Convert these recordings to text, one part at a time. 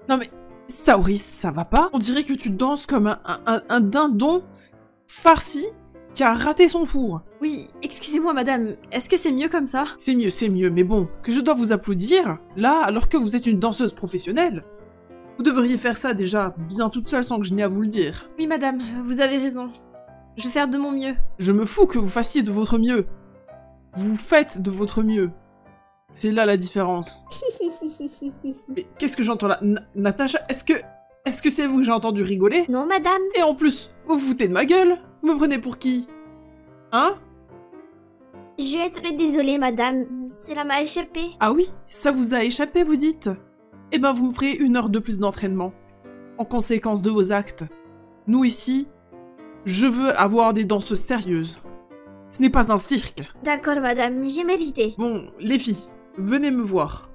Non mais, Saori, ça va pas? On dirait que tu danses comme un dindon farci qui a raté son four. Oui, excusez-moi madame, est-ce que c'est mieux comme ça? C'est mieux, mais bon, que je dois vous applaudir, là, alors que vous êtes une danseuse professionnelle. Vous devriez faire ça déjà, bien toute seule sans que je n'ai à vous le dire. Oui madame, vous avez raison. Je vais faire de mon mieux. Je me fous que vous fassiez de votre mieux. Vous faites de votre mieux. C'est là la différence. Mais qu'est-ce que j'entends là? Natacha, est-ce que c'est vous que j'ai entendu rigoler? Non, madame. Et en plus, vous vous foutez de ma gueule? Vous me prenez pour qui? Hein? Je vais être désolée, madame. Cela m'a échappé. Ah oui? Ça vous a échappé, vous dites? Eh ben, vous me ferez 1 heure de plus d'entraînement. En conséquence de vos actes. Nous, ici, je veux avoir des danseuses sérieuses. Ce n'est pas un cirque. D'accord, madame. J'ai mérité. Bon, les filles, venez me voir.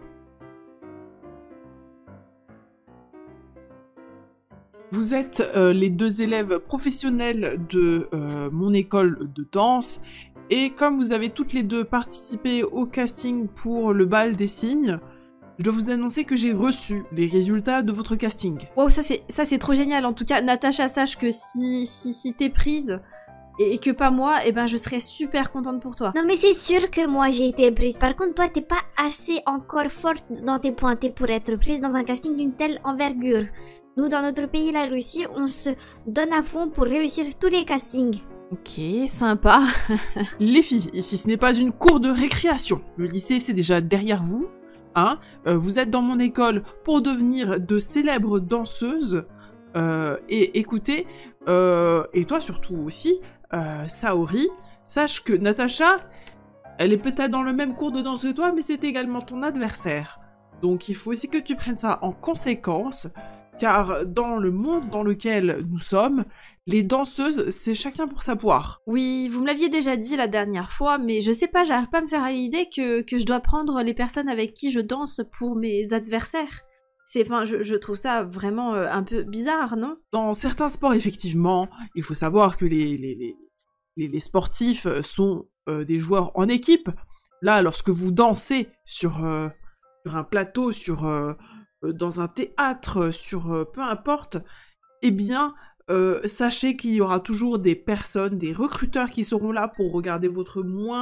Vous êtes les 2 élèves professionnels de mon école de danse, et comme vous avez toutes les 2 participé au casting pour le bal des cygnes, je dois vous annoncer que j'ai reçu les résultats de votre casting. Wow, ça c'est trop génial. En tout cas, Natacha, sache que si t'es prise et que pas moi, eh ben je serais super contente pour toi. Non, mais c'est sûr que moi j'ai été prise. Par contre, toi, t'es pas assez encore forte dans tes pointés pour être prise dans un casting d'une telle envergure. Nous, dans notre pays, la Russie, on se donne à fond pour réussir tous les castings. Ok, sympa. Les filles, ici ce n'est pas une cour de récréation. Le lycée c'est déjà derrière vous. Hein, vous êtes dans mon école pour devenir de célèbres danseuses. Et écoutez, et toi surtout aussi, Saori, sache que Natacha, elle est peut-être dans le même cours de danse que toi, mais c'est également ton adversaire. Donc il faut aussi que tu prennes ça en conséquence, car dans le monde dans lequel nous sommes, les danseuses, c'est chacun pour sa poire. Oui, vous me l'aviez déjà dit la dernière fois, mais je sais pas, j'arrive pas à me faire à l'idée que je dois prendre les personnes avec qui je danse pour mes adversaires. Enfin, je trouve ça vraiment un peu bizarre, non? Dans certains sports, effectivement, il faut savoir que les sportifs sont des joueurs en équipe. Là, lorsque vous dansez sur un plateau, dans un théâtre, peu importe, eh bien, sachez qu'il y aura toujours des personnes, des recruteurs qui seront là pour regarder vos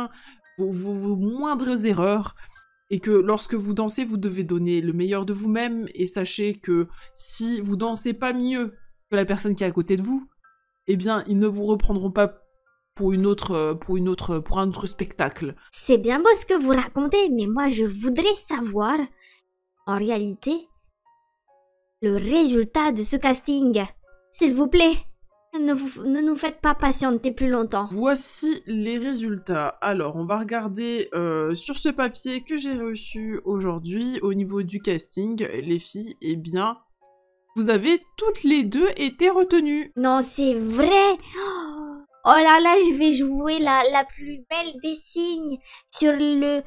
moindres erreurs, et que lorsque vous dansez, vous devez donner le meilleur de vous-même, et sachez que si vous dansez pas mieux que la personne qui est à côté de vous, eh bien, ils ne vous reprendront pas pour un autre spectacle. C'est bien beau ce que vous racontez, mais moi je voudrais savoir, en réalité, le résultat de ce casting. S'il vous plaît, ne nous faites pas patienter plus longtemps. Voici les résultats. Alors, on va regarder sur ce papier que j'ai reçu aujourd'hui au niveau du casting. Les filles, eh bien, vous avez toutes les 2 été retenues. Non, c'est vrai. Oh là là, je vais jouer la plus belle des cygnes sur le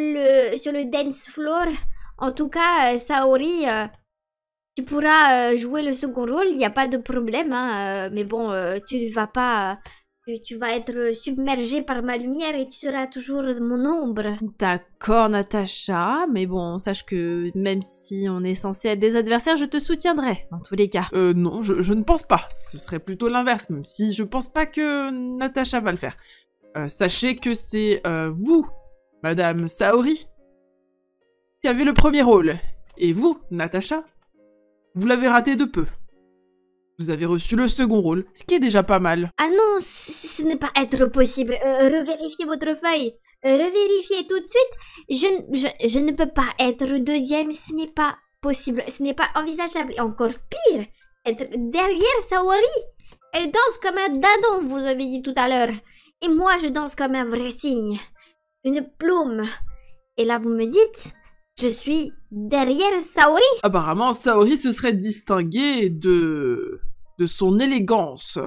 dance floor. En tout cas, Saori, tu pourras jouer le second rôle, il n'y a pas de problème, hein, mais bon, tu vas être submergé par ma lumière et tu seras toujours mon ombre. D'accord, Natacha, mais bon, sache que même si on est censé être des adversaires, je te soutiendrai, dans tous les cas. Non, je ne pense pas. Ce serait plutôt l'inverse, même si je pense pas que Natacha va le faire. Sachez que c'est vous, Madame Saori, qui avez le premier rôle. Et vous, Natacha, vous l'avez raté de peu. Vous avez reçu le second rôle, ce qui est déjà pas mal. Ah non, ce n'est pas être possible. Revérifiez votre feuille. Revérifiez tout de suite. Je ne peux pas être deuxième, ce n'est pas possible. Ce n'est pas envisageable. Et encore pire, être derrière Saori. Elle danse comme un dindon, vous avez dit tout à l'heure. Et moi, je danse comme un vrai cygne. Une plume. Et là, vous me dites... Je suis derrière Saori. Apparemment, Saori se serait distinguée de son élégance,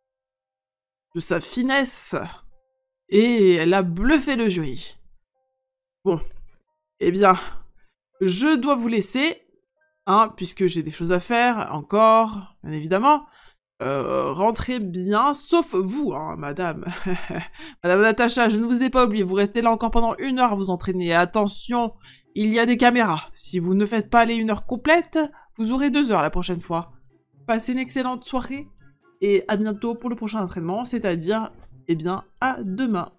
de sa finesse, et elle a bluffé le jury. Bon, eh bien, je dois vous laisser, hein, puisque j'ai des choses à faire encore, bien évidemment. Rentrez bien, sauf vous, hein, madame. Madame Natacha, je ne vous ai pas oublié, vous restez là encore pendant 1 heure à vous entraîner. Attention, il y a des caméras. Si vous ne faites pas les 1 heure complète, vous aurez 2 heures la prochaine fois. Passez une excellente soirée et à bientôt pour le prochain entraînement, c'est-à-dire, eh bien, à demain.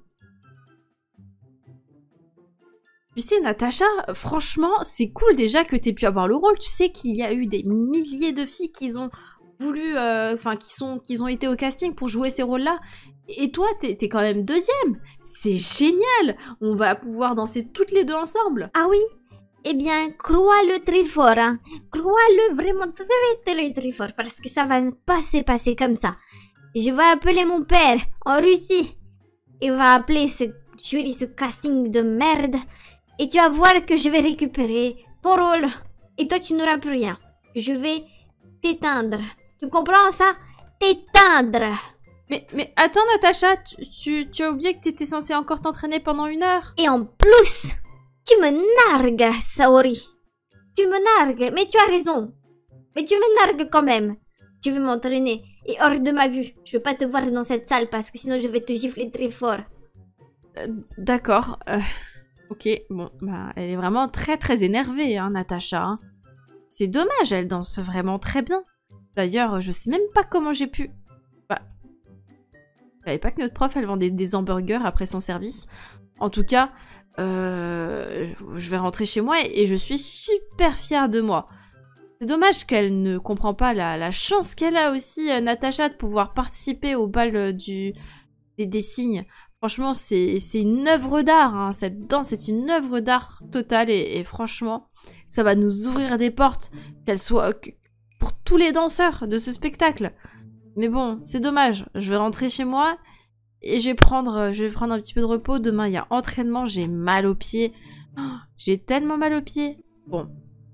Tu sais, Natacha, franchement, c'est cool déjà que t'aies pu avoir le rôle. Tu sais qu'il y a eu des milliers de filles qui ont voulu, qui ont été au casting pour jouer ces rôles-là. Et toi, t'es quand même 2e. C'est génial. On va pouvoir danser toutes les 2 ensemble. Ah oui? Eh bien, crois-le très fort, hein. Crois-le vraiment très fort, parce que ça va pas se passer comme ça. Je vais appeler mon père en Russie. Il va appeler ce jury, ce casting de merde. Et tu vas voir que je vais récupérer ton rôle. Et toi, tu n'auras plus rien. Je vais t'éteindre. Tu comprends ça? T'éteindre. Mais attends, Natacha, tu as oublié que t'étais censée encore t'entraîner pendant 1 heure. Et en plus, tu me nargues, Saori. Tu me nargues, mais tu as raison. Mais tu me nargues quand même. Je vais m'entraîner. Et hors de ma vue. Je veux pas te voir dans cette salle parce que sinon je vais te gifler très fort. D'accord. Ok, bon, bah, elle est vraiment très très énervée, hein, Natacha. Hein. C'est dommage, elle danse vraiment très bien. D'ailleurs, je sais même pas comment j'ai pu... Bah, je savais pas que notre prof, elle vendait des hamburgers après son service. En tout cas, je vais rentrer chez moi et je suis super fière de moi. C'est dommage qu'elle ne comprend pas la chance qu'elle a aussi, Natacha, de pouvoir participer au bal des signes. Franchement, c'est une œuvre d'art, hein. Cette danse, c'est une œuvre d'art totale et franchement, ça va nous ouvrir des portes, qu'elle soit pour tous les danseurs de ce spectacle. Mais bon, c'est dommage. Je vais rentrer chez moi et je vais prendre un petit peu de repos. Demain, il y a entraînement, j'ai mal aux pieds. Oh, j'ai tellement mal aux pieds. Bon.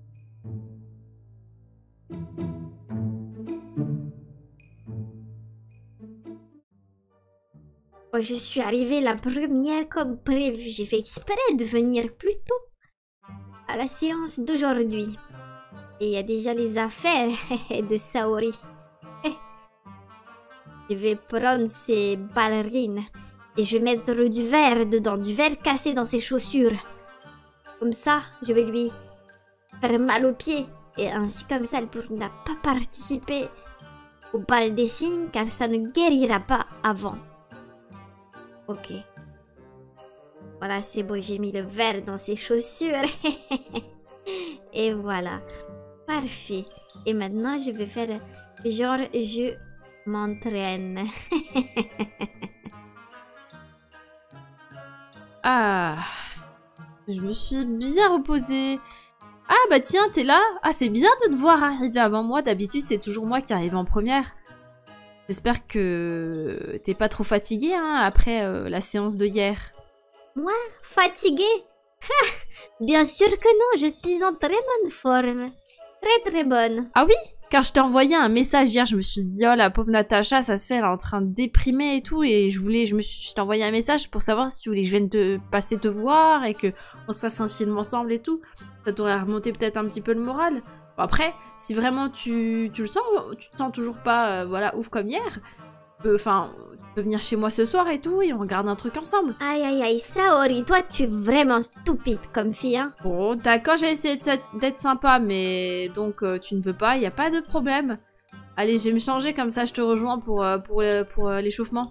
Je suis arrivée la première comme prévu. J'ai fait exprès de venir plus tôt à la séance d'aujourd'hui. Et il y a déjà les affaires de Saori. Je vais prendre ses ballerines et je vais mettre du verre dedans, du verre cassé dans ses chaussures. Comme ça, je vais lui faire mal aux pieds. Et ainsi comme ça, elle pourra pas participer au bal des signes car ça ne guérira pas avant. Ok. Voilà, c'est bon, j'ai mis le verre dans ses chaussures. Et voilà. Parfait. Et maintenant, je vais faire genre, je m'entraîne. Ah, je me suis bien reposée. Ah bah tiens, t'es là. Ah, c'est bien de te voir arriver avant moi. D'habitude, c'est toujours moi qui arrive en première. J'espère que t'es pas trop fatiguée hein, après la séance de hier. Moi, fatiguée? Bien sûr que non, je suis en très bonne forme. Très très bonne. Ah oui? Car je t'ai envoyé un message hier, je me suis dit, oh la pauvre Natacha, ça se fait, elle est en train de déprimer et tout, et je t'ai envoyé un message pour savoir si tu voulais que je vienne te passer te voir et que on se fasse un film ensemble et tout. Ça t'aurait remonté peut-être un petit peu le moral. Bon, après, si vraiment tu le sens, tu te sens toujours pas, voilà, ouf comme hier, enfin, tu peux venir chez moi ce soir et tout, et on regarde un truc ensemble. Aïe aïe aïe, Saori, toi tu es vraiment stupide comme fille, hein. Bon, d'accord, j'ai essayé d'être sympa, mais donc tu ne peux pas, il n'y a pas de problème. Allez, je vais me changer, comme ça je te rejoins pour l'échauffement.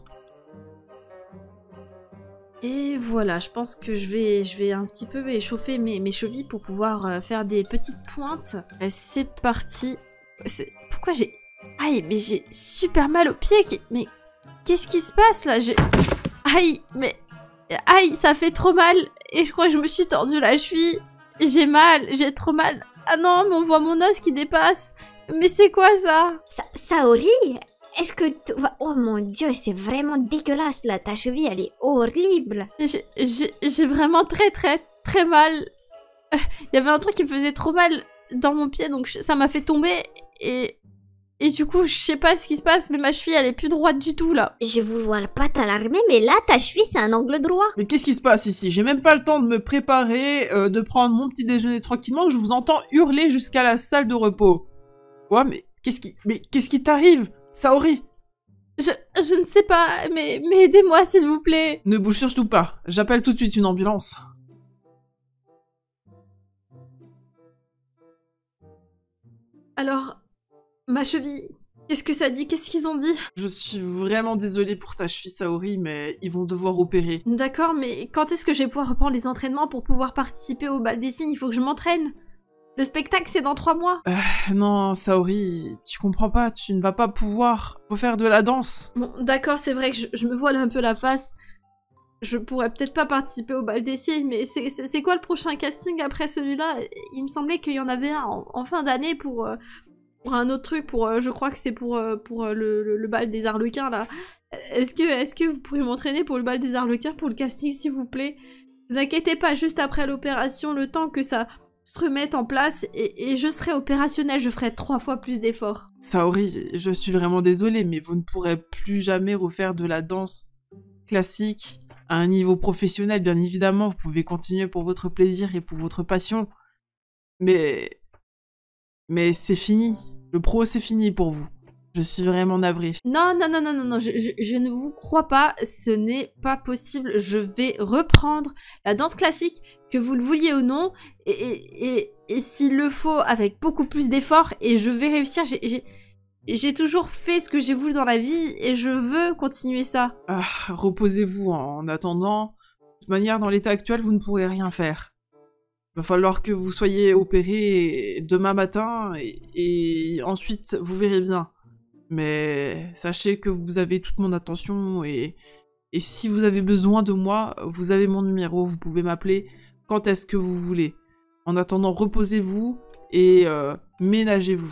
Et voilà, je pense que je vais un petit peu échauffer mes chevilles pour pouvoir faire des petites pointes. C'est parti. Pourquoi j'ai... Aïe, mais j'ai super mal aux pieds. Mais qu'est-ce qui se passe là? Aïe, mais... Aïe, ça fait trop mal. Et je crois que je me suis tordu la cheville. J'ai mal, j'ai trop mal. Ah non, mais on voit mon os qui dépasse. Mais c'est quoi ça? Saori? Est-ce que... Oh mon dieu, c'est vraiment dégueulasse là. Ta cheville, elle est horrible. J'ai vraiment très mal. Il y avait un truc qui me faisait trop mal dans mon pied, donc ça m'a fait tomber. Et du coup, je sais pas ce qui se passe, mais ma cheville, elle est plus droite du tout, là. Je vous vois pas t'alarmer, mais là, ta cheville, c'est un angle droit. Mais qu'est-ce qui se passe ici? J'ai même pas le temps de me préparer, de prendre mon petit déjeuner tranquillement, je vous entends hurler jusqu'à la salle de repos. Ouais, mais qu'est-ce qui t'arrive, Saori? Je ne sais pas, mais aidez-moi, s'il vous plaît. Ne bouge surtout pas, j'appelle tout de suite une ambulance. Alors, ma cheville, qu'est-ce que ça dit? Qu'est-ce qu'ils ont dit? Je suis vraiment désolée pour ta cheville, Saori, mais ils vont devoir opérer. D'accord, mais quand est-ce que je vais pouvoir reprendre les entraînements pour pouvoir participer au bal des signes? Il faut que je m'entraîne. Le spectacle, c'est dans 3 mois. Non, Saori, tu comprends pas, tu ne vas pas pouvoir refaire de la danse. Bon, d'accord, c'est vrai que je me voile un peu la face. Je pourrais peut-être pas participer au bal des signes, mais c'est quoi le prochain casting après celui-là? Il me semblait qu'il y en avait un en fin d'année pour un autre truc, je crois que c'est pour le bal des Arlequins, là. Est-ce que vous pourrez m'entraîner pour le bal des Arlequins, pour le casting, s'il vous plaît? Vous inquiétez pas, juste après l'opération, le temps que ça se remette en place, et je serai opérationnelle, je ferai 3 fois plus d'efforts. Saori, je suis vraiment désolée, mais vous ne pourrez plus jamais refaire de la danse classique à un niveau professionnel. Bien évidemment, vous pouvez continuer pour votre plaisir et pour votre passion, mais c'est fini. Le pro, c'est fini pour vous. Je suis vraiment navrée. Non, je ne vous crois pas, ce n'est pas possible. Je vais reprendre la danse classique, que vous le vouliez ou non, et s'il le faut, avec beaucoup plus d'efforts, et je vais réussir. J'ai toujours fait ce que j'ai voulu dans la vie, et je veux continuer ça. Ah, reposez-vous en attendant. De toute manière, dans l'état actuel, vous ne pourrez rien faire. Il va falloir que vous soyez opéré demain matin, et ensuite, vous verrez bien. Mais sachez que vous avez toute mon attention, et si vous avez besoin de moi, vous avez mon numéro, vous pouvez m'appeler quand est-ce que vous voulez. En attendant, reposez-vous et ménagez-vous.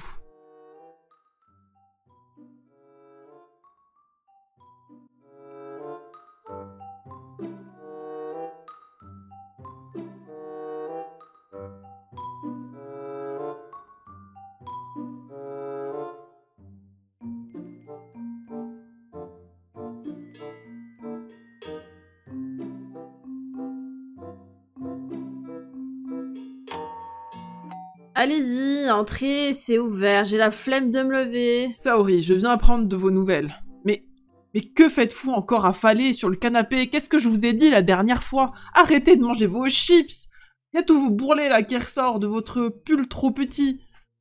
Allez-y, entrez, c'est ouvert, j'ai la flemme de me lever. Saori, je viens apprendre de vos nouvelles. Mais que faites-vous encore affalé sur le canapé? Qu'est-ce que je vous ai dit la dernière fois? Arrêtez de manger vos chips! Y a tout vos bourrelets là qui ressort de votre pull trop petit.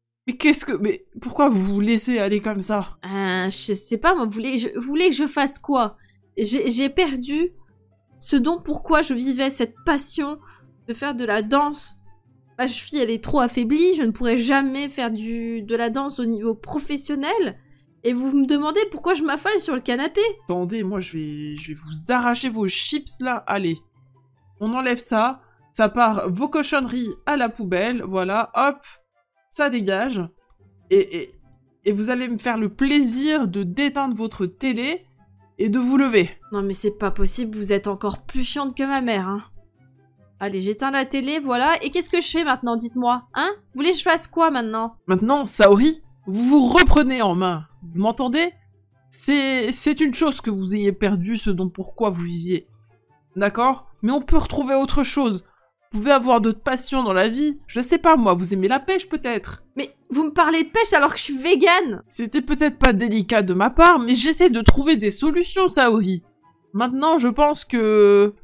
Mais pourquoi vous vous laissez aller comme ça? Je sais pas, moi, vous voulez que je fasse quoi? J'ai perdu ce dont pourquoi je vivais cette passion de faire de la danse. Ma cheville, elle est trop affaiblie, je ne pourrai jamais faire de la danse au niveau professionnel. Et vous me demandez pourquoi je m'affale sur le canapé? Attendez, moi je vais vous arracher vos chips là, allez. On enlève ça, ça part vos cochonneries à la poubelle, voilà, hop, ça dégage. Et vous allez me faire le plaisir de d'éteindre votre télé et de vous lever. Non mais c'est pas possible, vous êtes encore plus chiante que ma mère, hein. Allez, j'éteins la télé, voilà. Et qu'est-ce que je fais maintenant, dites-moi, hein? Vous voulez que je fasse quoi maintenant? Maintenant, Saori, vous vous reprenez en main. Vous m'entendez? C'est une chose que vous ayez perdu ce dont pourquoi vous viviez. D'accord? Mais on peut retrouver autre chose. Vous pouvez avoir d'autres passions dans la vie. Je sais pas moi, vous aimez la pêche peut-être? Mais vous me parlez de pêche alors que je suis végane! C'était peut-être pas délicat de ma part, mais j'essaie de trouver des solutions, Saori. Maintenant, je pense que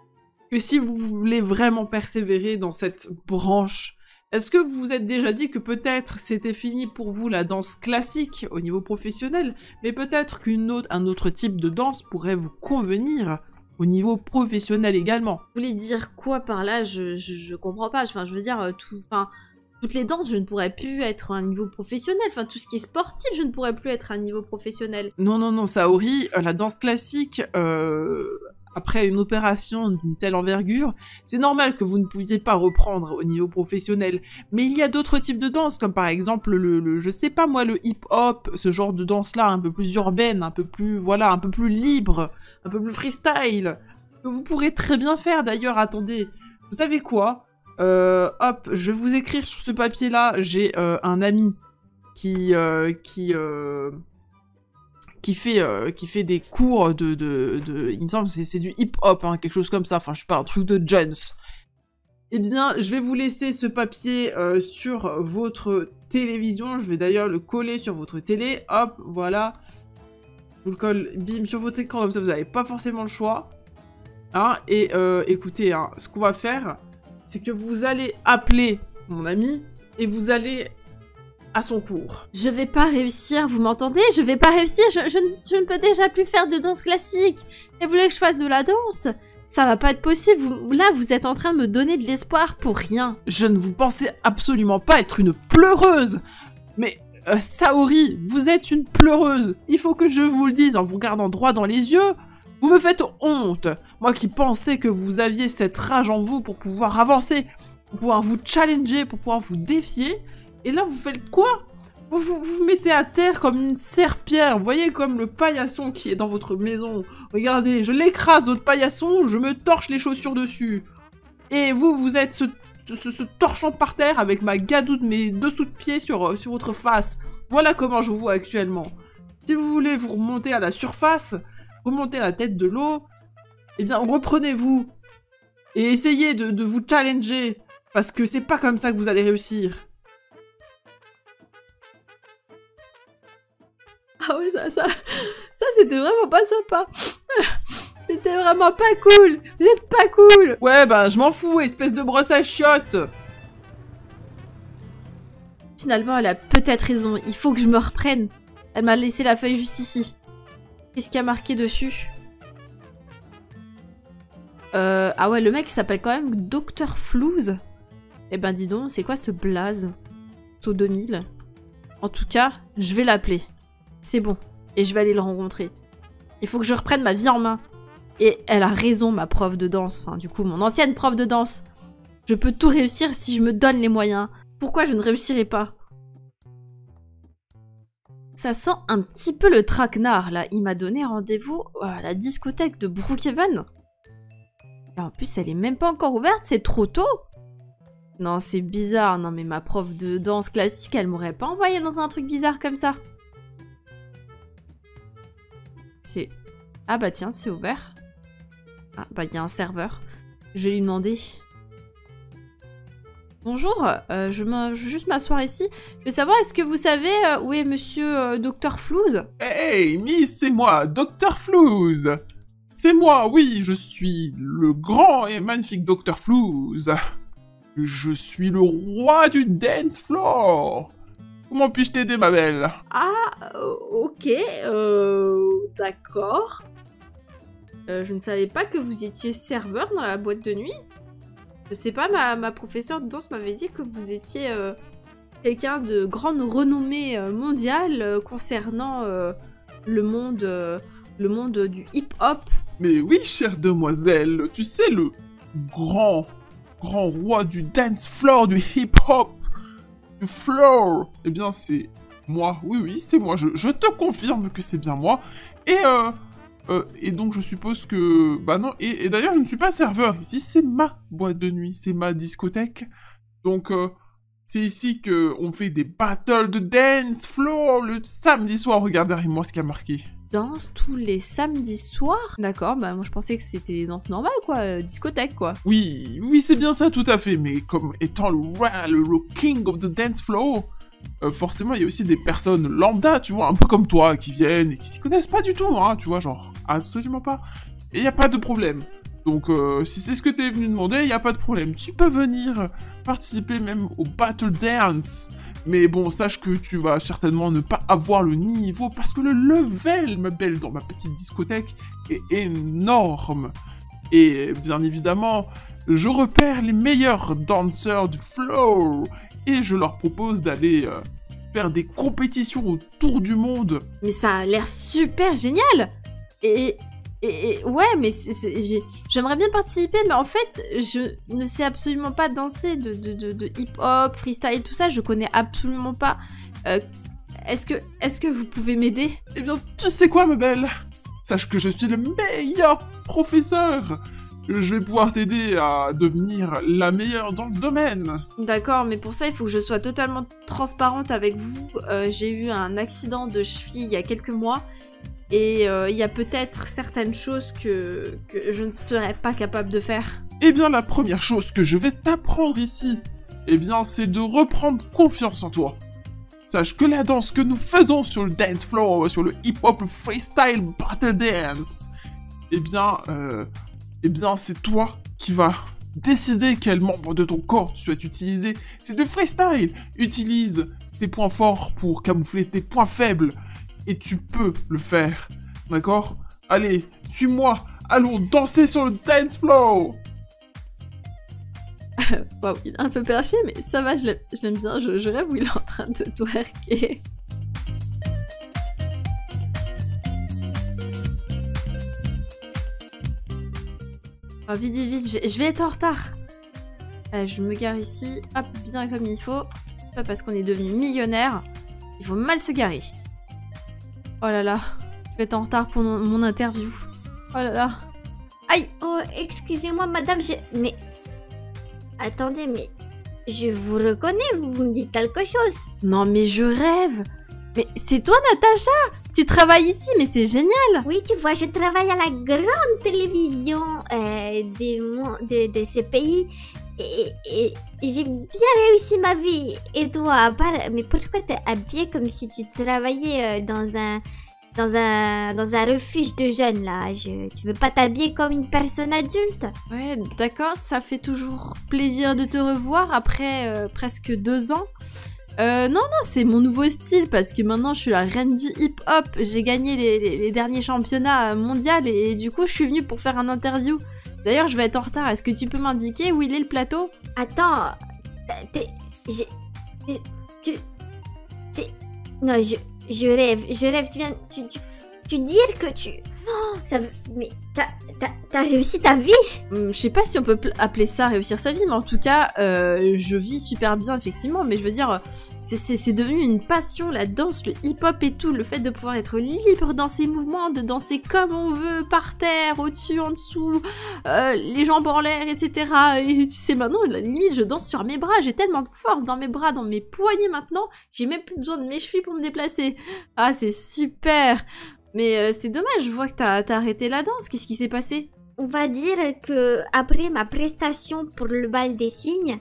si vous voulez vraiment persévérer dans cette branche, est-ce que vous vous êtes déjà dit que peut-être c'était fini pour vous la danse classique au niveau professionnel, mais peut-être un autre type de danse pourrait vous convenir au niveau professionnel également? Vous voulez dire quoi par là? Je comprends pas. Enfin, je veux dire, toutes les danses, je ne pourrais plus être à un niveau professionnel. Enfin, tout ce qui est sportif, je ne pourrais plus être à un niveau professionnel. Non, Saori, la danse classique, après une opération d'une telle envergure, c'est normal que vous ne pouviez pas reprendre au niveau professionnel. Mais il y a d'autres types de danse, comme par exemple je sais pas moi, le hip-hop, ce genre de danse-là, un peu plus urbaine, un peu plus libre, un peu plus freestyle, que vous pourrez très bien faire d'ailleurs. Attendez, vous savez quoi? Hop, je vais vous écrire sur ce papier-là, j'ai un ami qui fait des cours il me semble que c'est du hip-hop, hein, quelque chose comme ça, enfin je sais pas, un truc de Jones. Eh bien, je vais vous laisser ce papier sur votre télévision, je vais d'ailleurs le coller sur votre télé, hop, voilà. Je vous le colle, bim, sur votre écran, comme ça vous n'avez pas forcément le choix. Hein, et écoutez, hein, ce qu'on va faire, c'est que vous allez appeler mon ami, et vous allez à son cours. Je vais pas réussir, vous m'entendez? Je vais pas réussir, je ne peux déjà plus faire de danse classique. Et vous voulez que je fasse de la danse? Ça va pas être possible, là vous êtes en train de me donner de l'espoir pour rien. Je ne vous pensais absolument pas être une pleureuse. Mais Saori, vous êtes une pleureuse. Il faut que je vous le dise en vous regardant droit dans les yeux. Vous me faites honte. Moi qui pensais que vous aviez cette rage en vous pour pouvoir avancer, pour pouvoir vous challenger, pour pouvoir vous défier. Et là vous faites quoi? Vous mettez à terre comme une serpillère, vous voyez, comme le paillasson qui est dans votre maison. Regardez, je l'écrase, votre paillasson, je me torche les chaussures dessus. Et vous êtes ce torchon par terre avec ma gadoue de mes dessous de pied sur votre face. Voilà comment je vous vois actuellement. Si vous voulez vous remonter à la surface, remonter à la tête de l'eau, eh bien reprenez-vous. Et essayez de vous challenger, parce que c'est pas comme ça que vous allez réussir. Ah ouais, ça c'était vraiment pas sympa. C'était vraiment pas cool. Vous êtes pas cool. Ouais, bah je m'en fous, espèce de brosse à chiottes. Finalement, elle a peut-être raison. Il faut que je me reprenne. Elle m'a laissé la feuille juste ici. Qu'est-ce qu'il y a marqué dessus? Ah ouais, le mec s'appelle quand même Dr Flouze. Eh ben dis donc, c'est quoi ce blaze? Saut 2000. En tout cas, je vais l'appeler. C'est bon. Et je vais aller le rencontrer. Il faut que je reprenne ma vie en main. Et elle a raison, ma prof de danse. Enfin, du coup, mon ancienne prof de danse. Je peux tout réussir si je me donne les moyens. Pourquoi je ne réussirai pas? Ça sent un petit peu le traquenard, là. Il m'a donné rendez-vous à la discothèque de Brookhaven. Et en plus, elle est même pas encore ouverte, c'est trop tôt. Non, c'est bizarre. Non, mais ma prof de danse classique, elle m'aurait pas envoyé dans un truc bizarre comme ça. C'est... Ah bah tiens, c'est ouvert. Ah bah il y a un serveur. Je vais lui demander. Bonjour, je vais juste m'asseoir ici. Je veux savoir, est-ce que vous savez où est monsieur Dr Flouze? Hey, Miss, c'est moi, Dr Flouze. C'est moi, oui, je suis le grand et magnifique Dr Flouze. Je suis le roi du dance floor. Comment puis-je t'aider, ma belle? Ah, ok, d'accord. Je ne savais pas que vous étiez serveur dans la boîte de nuit. Je sais pas, ma professeure de danse m'avait dit que vous étiez quelqu'un de grande renommée mondiale concernant le monde du hip-hop. Mais oui, chère demoiselle, tu sais, le grand roi du dance floor, du hip-hop, du floor, eh bien c'est moi, oui, c'est moi, je te confirme que c'est bien moi, et donc je suppose que, bah non, et d'ailleurs je ne suis pas serveur, ici c'est ma boîte de nuit, c'est ma discothèque, donc c'est ici qu'on fait des battles de dance floor le samedi soir, regarde derrière moi ce qu'il y a marqué. Danse tous les samedis soirs? D'accord, bah moi je pensais que c'était des danses normales quoi, discothèque quoi. Oui, c'est bien ça tout à fait, mais comme étant le roi, le king of the dance floor, forcément il y a aussi des personnes lambda, tu vois, un peu comme toi, qui viennent et qui s'y connaissent pas du tout, hein, tu vois, genre, absolument pas. Et il y a pas de problème. Donc si c'est ce que t'es venu demander, il y a pas de problème. Tu peux venir participer même au Battle Dance. Mais bon, sache que tu vas certainement ne pas avoir le niveau, parce que le level, ma belle, dans ma petite discothèque est énorme. Et bien évidemment, je repère les meilleurs danseurs du floor, et je leur propose d'aller faire des compétitions autour du monde. Mais ça a l'air super génial! Et ouais, mais j'aimerais bien participer, mais en fait, je ne sais absolument pas danser de hip-hop, freestyle, tout ça, je connais absolument pas. Est-ce que vous pouvez m'aider? Eh bien, tu sais quoi, ma belle? Sache que je suis le meilleur professeur. Je vais pouvoir t'aider à devenir la meilleure dans le domaine. D'accord, mais pour ça, il faut que je sois totalement transparente avec vous. J'ai eu un accident de cheville il y a quelques mois. Et il y a peut-être certaines choses que je ne serais pas capable de faire. Eh bien, la première chose que je vais t'apprendre ici, eh bien, c'est de reprendre confiance en toi. Sache que la danse que nous faisons sur le dance floor, sur le hip-hop, le freestyle battle dance, eh bien, c'est toi qui vas décider quel membre de ton corps tu souhaites utiliser. C'est du freestyle. Utilise tes points forts pour camoufler tes points faibles. Et tu peux le faire. D'accord? Allez, suis-moi. Allons danser sur le dance floor. Wow, il est un peu perché, mais ça va, je l'aime bien. Je rêve où il est en train de twerker. Oh, vite, vite, vite, je vais être en retard. Je me gare ici, hop, bien comme il faut. Pas parce qu'on est devenu millionnaire. Il faut mal se garer. Oh là là, je vais être en retard pour mon interview. Oh là là. Aïe! Oh, excusez-moi, madame, mais... Attendez, mais... Je vous reconnais, vous me dites quelque chose. Non mais je rêve. Mais c'est toi, Natacha? Tu travailles ici, mais c'est génial. Oui, tu vois, je travaille à la grande télévision de ce pays. Et j'ai bien réussi ma vie. Et toi, mais pourquoi t'es habillée comme si tu travaillais dans un refuge de jeunes, là? Tu veux pas t'habiller comme une personne adulte? Ouais, d'accord, ça fait toujours plaisir de te revoir après presque 2 ans. Non, c'est mon nouveau style parce que maintenant je suis la reine du hip-hop. J'ai gagné les derniers championnats mondiaux et du coup je suis venue pour faire un interview. D'ailleurs, je vais être en retard. Est-ce que tu peux m'indiquer où il est le plateau? Attends, non, je rêve, tu dire que tu... Oh, ça veut... Mais t'as réussi ta vie? Je sais pas si on peut appeler ça réussir sa vie, mais en tout cas, je vis super bien, effectivement. Mais je veux dire, c'est devenu une passion, la danse, le hip-hop et tout. Le fait de pouvoir être libre dans ses mouvements, de danser comme on veut, par terre, au-dessus, en dessous, les jambes en l'air, etc. Et tu sais, maintenant, à la limite, je danse sur mes bras. J'ai tellement de force dans mes bras, dans mes poignets maintenant. J'ai même plus besoin de mes chevilles pour me déplacer. Ah, c'est super! Mais c'est dommage, je vois que t'as arrêté la danse. Qu'est-ce qui s'est passé? On va dire que après ma prestation pour le bal des cygnes,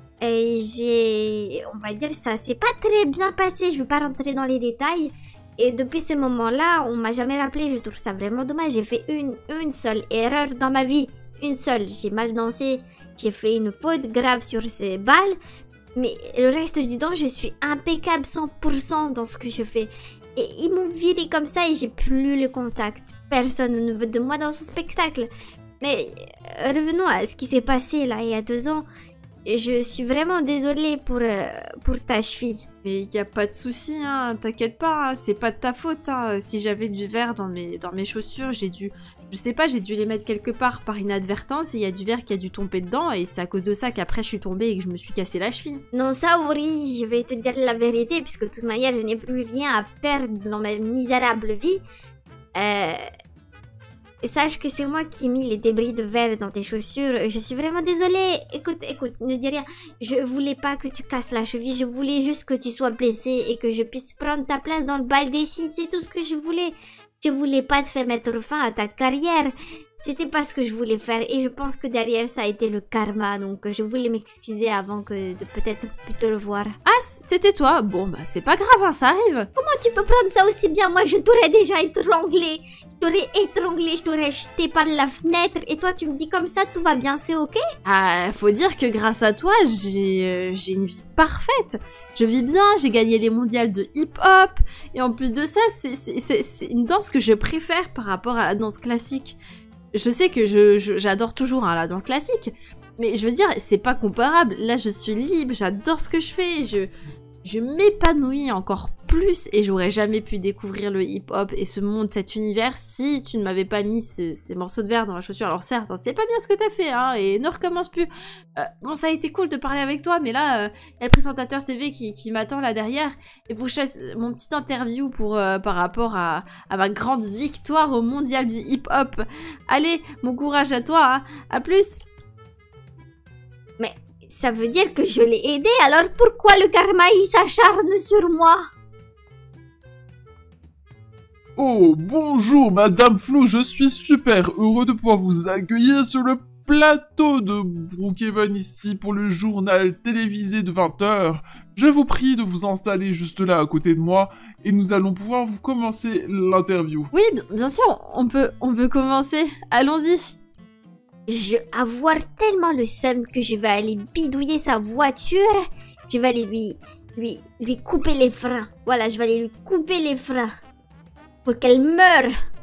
on va dire ça s'est pas très bien passé. Je vais pas rentrer dans les détails. Et depuis ce moment-là, on m'a jamais rappelé. Je trouve ça vraiment dommage. J'ai fait une seule erreur dans ma vie. Une seule. J'ai mal dansé. J'ai fait une faute grave sur ce bal. Mais le reste du temps, je suis impeccable 100% dans ce que je fais. Et ils m'ont viré comme ça et j'ai plus le contact. Personne ne veut de moi dans ce spectacle. Mais revenons à ce qui s'est passé là il y a 2 ans. Je suis vraiment désolée pour ta cheville. Mais y a pas de souci, hein, t'inquiète pas, hein, c'est pas de ta faute. Hein. Si j'avais du verre dans mes chaussures, j'ai dû les mettre quelque part par inadvertance et il y a du verre qui a dû tomber dedans et c'est à cause de ça qu'après je suis tombée et que je me suis cassé la cheville. Non, ça, Ori, je vais te dire la vérité puisque de toute manière, je n'ai plus rien à perdre dans ma misérable vie. Sache que c'est moi qui ai mis les débris de verre dans tes chaussures. Je suis vraiment désolée. Écoute, ne dis rien. Je voulais pas que tu casses la cheville. Je voulais juste que tu sois blessée et que je puisse prendre ta place dans le bal des cygnes. C'est tout ce que je voulais. Je voulais pas te faire mettre fin à ta carrière. C'était pas ce que je voulais faire. Et je pense que derrière, ça a été le karma. Donc, je voulais m'excuser avant de peut-être plus te revoir. Ah, c'était toi? Bon, bah, c'est pas grave, hein, ça arrive. Comment tu peux prendre ça aussi bien? Moi, je t'aurais déjà étranglé. Je t'aurais jeté par la fenêtre. Et toi, tu me dis comme ça, tout va bien, c'est ok? Ah, faut dire que grâce à toi, j'ai une vie parfaite. Je vis bien, j'ai gagné les mondiales de hip-hop. Et en plus de ça, c'est une danse que je préfère par rapport à la danse classique. Je sais que j'adore toujours hein, la danse classique, mais je veux dire, c'est pas comparable. Là, je suis libre, j'adore ce que je fais, je m'épanouis encore plus et j'aurais jamais pu découvrir le hip-hop et ce monde, cet univers si tu ne m'avais pas mis ces morceaux de verre dans la chaussure. Alors certes, hein, c'est pas bien ce que t'as fait, hein, et ne recommence plus. Bon, ça a été cool de parler avec toi, mais là, il y a le présentateur TV qui m'attend là derrière et pour mon petit interview par rapport à ma grande victoire au mondial du hip-hop. Allez, bon courage à toi, hein. À plus. Mais ça veut dire que je l'ai aidé, alors pourquoi le karma il s'acharne sur moi? Oh, bonjour Madame Flo, je suis super heureux de pouvoir vous accueillir sur le plateau de Brookhaven ici pour le journal télévisé de 20h. Je vous prie de vous installer juste là à côté de moi et nous allons pouvoir vous commencer l'interview. Oui, bien sûr, on peut commencer. Allons-y. Je vais avoir tellement le seum que je vais aller bidouiller sa voiture. Je vais aller lui lui couper les freins. Voilà, je vais aller lui couper les freins. Pour qu'elle meure.